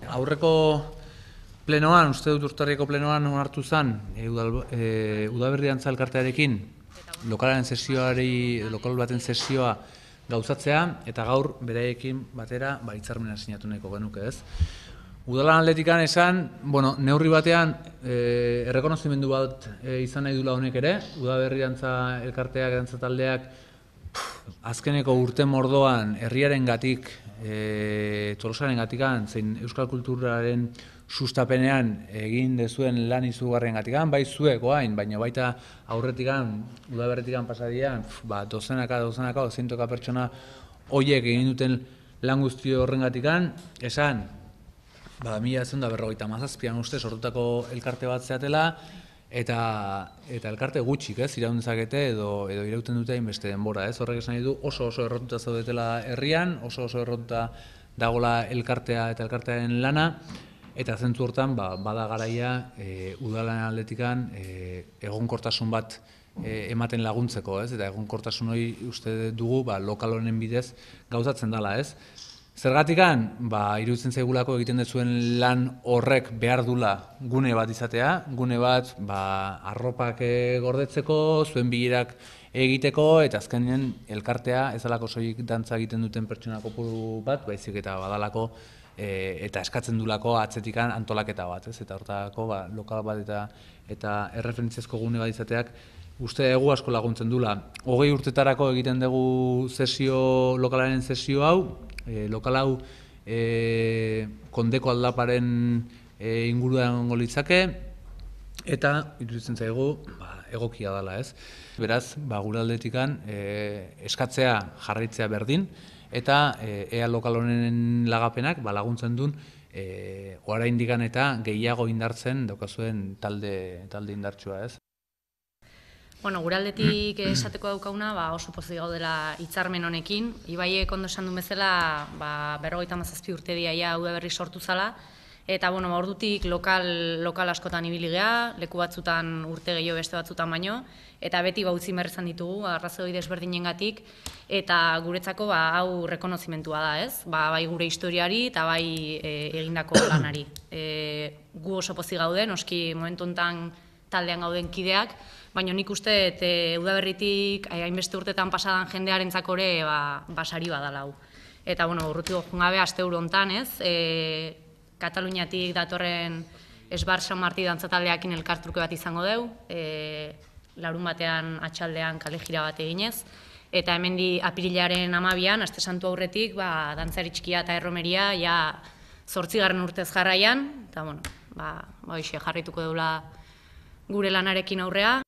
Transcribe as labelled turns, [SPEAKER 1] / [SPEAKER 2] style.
[SPEAKER 1] Aurreko plenoan, uste dut urtarriko plenoan onartu zen Udaberri Dantza Elkartearekin lokal baten sesioa gauzatzea eta gaur beraiekin batera hitzarmena sinatu nahiko genuke, ez? Udalan aldetikan esan, neurri batean errekonozimendu bat izan nahi dula honek ere, Udaberri Dantza Elkarteak, dantza taldeak azkeneko urte mordoan herriarengatik, Tolosaren zein euskal kulturaren sustapenean egin dezuen lan izugarriengatikan, bai zuek oain, baina baita aurretikan, udaberritikan pasadian, dozenaka, zientoka pertsona horiek egin duten lan guzti horrengatikan, esan, 1957an uste sortutako elkarte bat zeatela, eta elkarte gutxik, iraun dezakete edo irauten dute hainbeste denbora, horrek esan nahi du oso errotuta zaudetela herrian, oso errotuta dagoela elkartea eta elkartearen lana, eta zentzu hortan bada garaia udalaren aldetikan egonkortasun bat ematen laguntzeko, eta egonkortasun hori uste dugu lokal honen bidez gauzatzen dela, ez? Zergatikan, iruditzen zaigulako egiten dezuen lan horrek behar dula gune bat izatea, gune bat arropak gordetzeko, zuen bilerak egiteko, eta azkenean elkartea ez alako soilik dantza egiten duten pertsona kopuru bat, baizik eta badalako eta eskatzen dulako atzetikan antolaketa bat, eta hortako lokal bat eta erreferentziazko gune bat izateak uste egu asko laguntzen dula. 20 urtetarako egiten dugu lokalaren sesio hau, lokal hau Kondeko aldaparen inguruan egongo litzake, eta iruditzen zaigu egokia dela, ez? Beraz, gure aldetikan eskatzea jarraitzea berdin, eta ea lokal honen lagapenak laguntzen duen oraindik eta gehiago indartzen daukazuen talde indartsua, ez?
[SPEAKER 2] Gure aldetik esateko daukaguna oso pozik gaudela hitzarmen honekin. Ibaiek ondo esan duen bezala 57 urte dira Udaberri sortu zala, eta ordutik lokal askotan ibili gea, leku batzutan urte gehiago beste batzutan baino, eta beti utzi behar izan ditugu, arrazoi desberdinengatik, eta guretzako hau rekonozimentua da, ez? Bai gure historiari eta bai egindako lanari. Gu oso pozik gauden, noski momentu honetan taldean gauden kideak, baina nik uste Udaberritik hainbeste urtetan pasadan jendearentzako ere sari badala hau. Eta urrutiko jungabe asteburu hontan, ez? Kataluniatik datorren Esbar San Marti dantza taldeakin elkartruke bat izango deu, larun batean atxaldean kale jira bat eginez, eta hemendi apirilaren 12an, aste santu aurretik, dantzari txikia eta erromeria 8. urtez jarraian, eta hoxe jarrituko deula gure lanarekin aurrea,